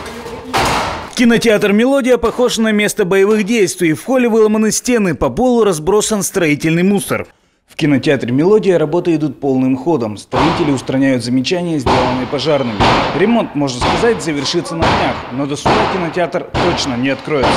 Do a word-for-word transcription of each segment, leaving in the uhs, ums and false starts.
Кинотеатр «Мелодия» похож на место боевых действий. В холле выломаны стены, по полу разбросан строительный мусор. В кинотеатре «Мелодия» работы идут полным ходом. Строители устраняют замечания, сделанные пожарными. Ремонт, можно сказать, завершится на днях, но до суда кинотеатр точно не откроется.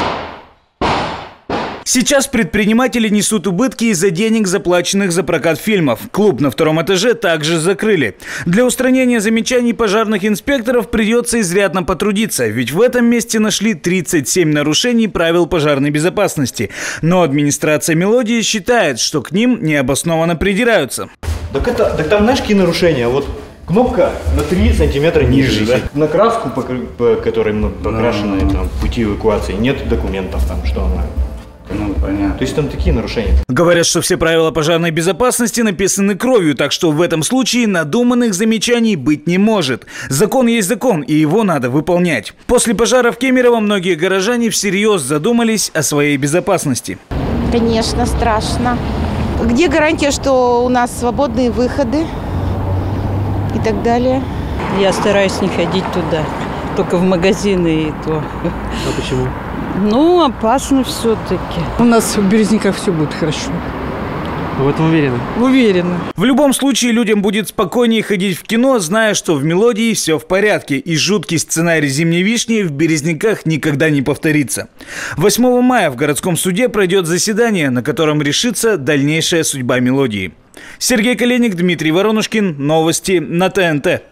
Сейчас предприниматели несут убытки из-за денег, заплаченных за прокат фильмов. Клуб на втором этаже также закрыли. Для устранения замечаний пожарных инспекторов придется изрядно потрудиться, ведь в этом месте нашли тридцать семь нарушений правил пожарной безопасности. Но администрация «Мелодии» считает, что к ним необоснованно придираются. Так, это, так там, знаешь, какие нарушения? Вот кнопка на три сантиметра ниже. Да? На краску, по, по которой мы покрашены, там, пути эвакуации, нет документов, там, что она... Ну, понятно. То есть там такие нарушения. Говорят, что все правила пожарной безопасности написаны кровью, так что в этом случае надуманных замечаний быть не может. Закон есть закон, и его надо выполнять. После пожара в Кемерово многие горожане всерьез задумались о своей безопасности. Конечно, страшно. Где гарантия, что у нас свободные выходы и так далее? Я стараюсь не ходить туда, только в магазины и то. А почему? Ну, опасно все-таки. У нас в Березниках все будет хорошо. Вы в этом уверены? Уверена. В любом случае людям будет спокойнее ходить в кино, зная, что в «Мелодии» все в порядке, и жуткий сценарий «Зимней вишни» в Березниках никогда не повторится. восьмого мая в городском суде пройдет заседание, на котором решится дальнейшая судьба «Мелодии». Сергей Коленник, Дмитрий Воронушкин. Новости на ТНТ.